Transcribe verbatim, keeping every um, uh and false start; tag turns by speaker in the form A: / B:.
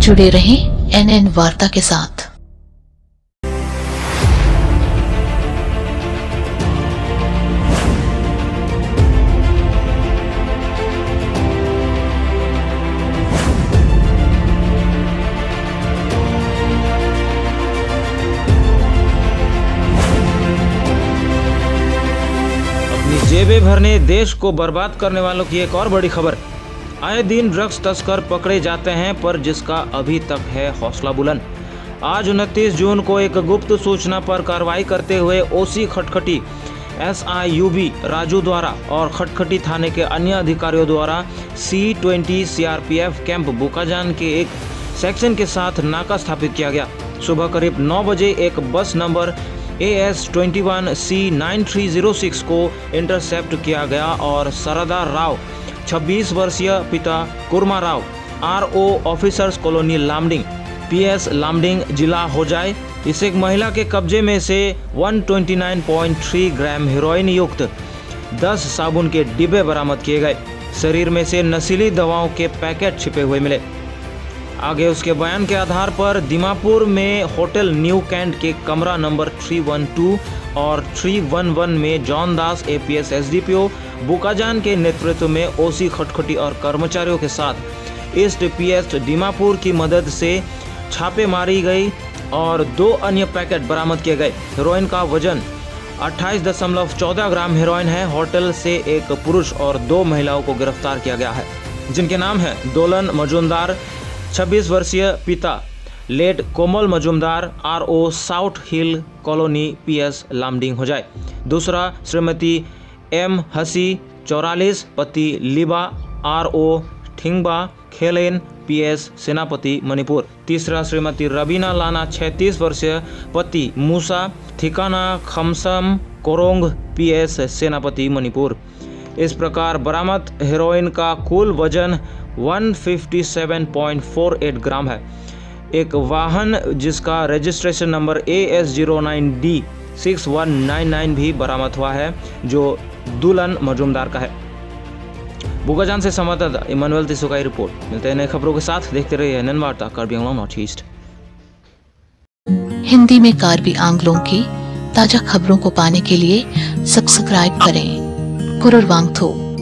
A: जुड़े रहें N N वार्ता के साथ।
B: जेबें भरने देश को बर्बाद करने वालों की एक और बड़ी खबर। आए दिन ड्रग्स तस्कर पकड़े जाते हैं, पर जिसका अभी तक है हौसला बुलंद। आज उनतीस जून को एक गुप्त सूचना पर कार्रवाई करते हुए OC Khatkhati S I U B Raju द्वारा और खटखटी थाने के अन्य अधिकारियों द्वारा C twenty C R P F camp Bokajan के एक सेक्शन के साथ नाका स्थापित किया गया। सुबह करीब नौ बजे एक bus number A S twenty one C nine three zero six को इंटरसेप्ट किया गया और सरदा राव छब्बीस वर्षीय पिता Kurma Rao R O officers colony Lumding P S Lumding जिला होजाई इस एक महिला के कब्जे में से एक सौ उनतीस पॉइंट तीन ग्राम हेरोइन युक्त दस साबुन के डिब्बे बरामद किए गए। शरीर में से नशीली दवाओं के पैकेट छिपे हुए मिले। आगे उसके बयान के आधार पर दीमापुर में होटल न्यू कैंट के कमरा नंबर तीन सौ बारह और तीन सौ ग्यारह में John Das A P S S D P O Bokajan के नेतृत्व में ओसी खटखटी और कर्मचारियों के साथ ईस्ट पी एस दीमापुर की मदद से छापे मारी गई और दो अन्य पैकेट बरामद किए गए। हेरोइन का वजन अट्ठाईस दशमलव चौदह ग्राम हेरोइन है। होटल से एक पुरुष और दो महिलाओं को गिरफ्तार किया गया है, जिनके नाम है दोलन मजूमदार छब्बीस वर्षीय, पिता late Komal Majumdar R O south hill colony P S Lumding Hojai. दूसरा श्रीमती एम हसी चौरालीस, पति Liba R O Thingba Khelen P S Senapati Manipur. तीसरा श्रीमती रबीना लाना छत्तीस वर्षीय, पति मूसा ठिकाना खमसम कोरोंग पी एस सेनापति मणिपुर। इस प्रकार बरामद हेरोइन का कुल वजन एक सौ सत्तावन पॉइंट चार आठ ग्राम है। एक वाहन जिसका registration number A S zero nine D six one nine nine भी बरामद हुआ है, जो दुल्हन मजूमदार का है। बुकाजान से संवाददाता इमानुएल तिसो का रिपोर्ट। मिलते हैं नई खबरों के साथ, देखते रहिए एन एन वार्ता कार्बी आंग्लों नॉर्थ ईस्ट।
A: हिंदी में कार्बी आंग्लों की ताजा खबरों को पाने के लिए सब्सक्राइब करें। कुरुर वांगथो।